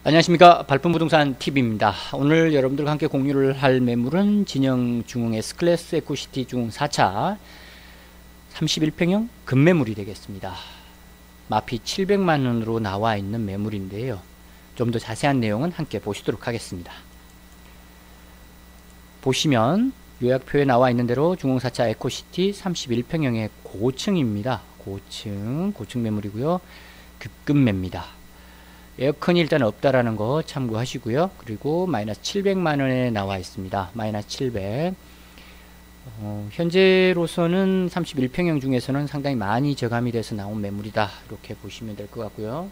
안녕하십니까. 발품부동산 TV입니다. 오늘 여러분들과 함께 공유를 할 매물은 진영중흥 S클래스 에코시티 중흥 4차 31평형 급매물이 되겠습니다. 마피 700만원으로 나와 있는 매물인데요. 좀 더 자세한 내용은 함께 보시도록 하겠습니다. 보시면 요약표에 나와 있는 대로 중흥 4차 에코시티 31평형의 고층입니다. 고층 매물이고요. 급급매입니다. 에어컨이 일단 없다라는 거 참고하시고요. 그리고 마이너스 700만원에 나와 있습니다. 마이너스 700. 현재로서는 31평형 중에서는 상당히 많이 저감이 돼서 나온 매물이다. 이렇게 보시면 될 것 같고요.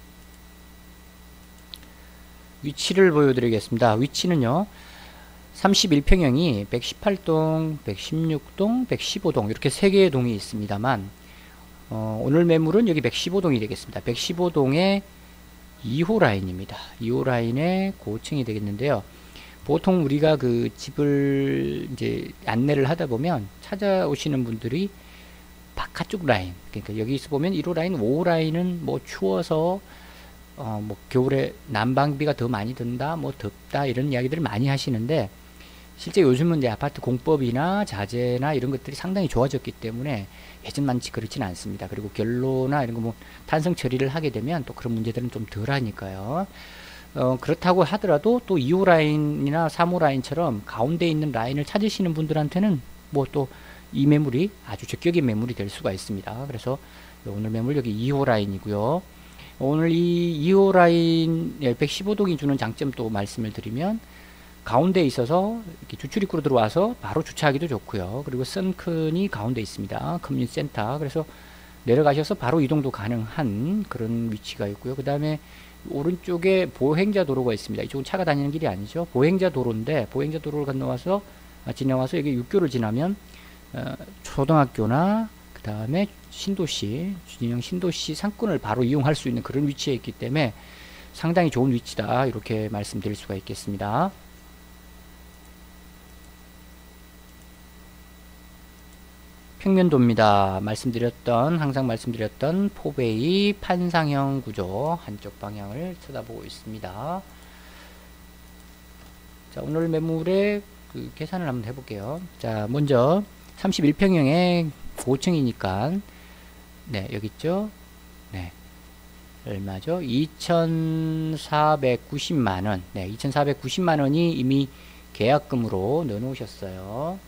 위치를 보여드리겠습니다. 위치는요. 31평형이 118동, 116동, 115동 이렇게 3개의 동이 있습니다만 오늘 매물은 여기 115동이 되겠습니다. 115동에 2호 라인입니다. 2호 라인의 고층이 되겠는데요. 보통 우리가 그 집을 이제 안내를 하다 보면 찾아오시는 분들이 바깥쪽 라인, 그러니까 여기서 보면 1호 라인, 5호 라인은 뭐 추워서 뭐 겨울에 난방비가 더 많이 든다, 뭐 덥다 이런 이야기들을 많이 하시는데 실제 요즘은 이제 아파트 공법이나 자재나 이런 것들이 상당히 좋아졌기 때문에 예전만치 그렇지는 않습니다. 그리고 결로나 이런 거 뭐 탄성 처리를 하게 되면 또 그런 문제들은 좀 덜 하니까요. 그렇다고 하더라도 또 2호 라인이나 3호 라인처럼 가운데 있는 라인을 찾으시는 분들한테는 뭐 또 이 매물이 아주 적격인 매물이 될 수가 있습니다. 그래서 오늘 매물 여기 2호 라인이고요. 오늘 이 2호 라인 115동이 주는 장점 또 말씀을 드리면 가운데에 있어서 이렇게 주출입구로 들어와서 바로 주차하기도 좋고요. 그리고 선큰이 가운데 있습니다. 커뮤니티 센터. 그래서 내려가셔서 바로 이동도 가능한 그런 위치가 있고요. 그 다음에 오른쪽에 보행자 도로가 있습니다. 이쪽은 차가 다니는 길이 아니죠. 보행자 도로인데 보행자 도로를 건너와서 지나와서 여기 육교를 지나면 초등학교나 그 다음에 신도시, 진영 신도시 상권을 바로 이용할 수 있는 그런 위치에 있기 때문에 상당히 좋은 위치다. 이렇게 말씀드릴 수가 있겠습니다. 평면도입니다. 항상 말씀드렸던 포베이 판상형 구조 한쪽 방향을 쳐다보고 있습니다. 자, 오늘 매물의 그 계산을 한번 해볼게요. 자, 먼저 31평형의 고층이니까 네, 여기 있죠. 네, 얼마죠? 2,490만원. 네, 2,490만원이 이미 계약금으로 넣어놓으셨어요.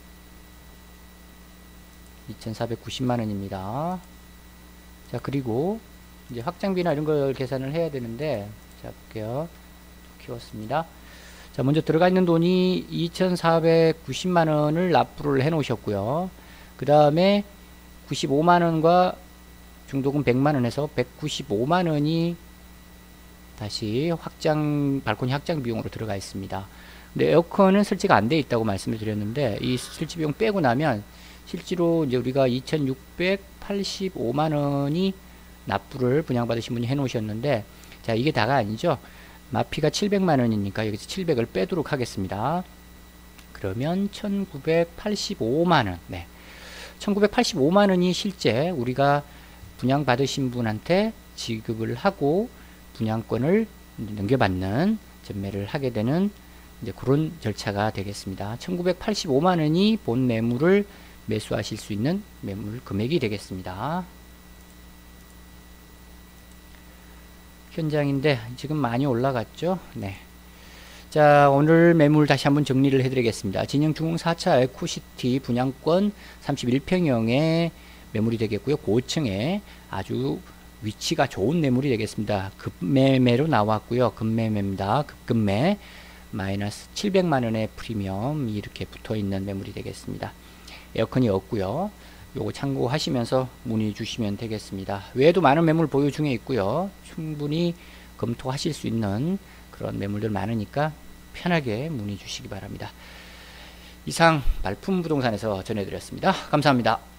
2,490만원입니다. 자, 그리고 이제 확장비나 이런 걸 계산을 해야 되는데, 자, 볼게요. 키웠습니다. 자, 먼저 들어가 있는 돈이 2,490만원을 납부를 해 놓으셨고요. 그 다음에 95만원과 중도금 100만원 해서 195만원이 다시 발코니 확장 비용으로 들어가 있습니다. 근데 에어컨은 설치가 안 돼 있다고 말씀을 드렸는데, 이 설치 비용 빼고 나면 실제로 이제 우리가 2,685만원이 납부를 분양받으신 분이 해 놓으셨는데, 자, 이게 다가 아니죠. 마피가 700만원이니까 여기서 700을 빼도록 하겠습니다. 그러면 1985만원. 네. 1985만원이 실제 우리가 분양받으신 분한테 지급을 하고 분양권을 넘겨받는, 전매를 하게 되는 이제 그런 절차가 되겠습니다. 1985만원이 본 매물을 매수하실 수 있는 매물 금액이 되겠습니다. 현장인데 지금 많이 올라갔죠. 네. 자, 오늘 매물 다시 한번 정리를 해드리겠습니다. 진영중흥 4차 에코시티 분양권 31평형의 매물이 되겠고요. 고층에 아주 위치가 좋은 매물이 되겠습니다. 급매매로 나왔고요. 급매매입니다. 급급매 마이너스 700만원의 프리미엄이 이렇게 붙어있는 매물이 되겠습니다. 에어컨이 없고요. 요거 참고하시면서 문의 주시면 되겠습니다. 외에도 많은 매물 보유 중에 있고요. 충분히 검토하실 수 있는 그런 매물들 많으니까 편하게 문의 주시기 바랍니다. 이상 발품부동산에서 전해드렸습니다. 감사합니다.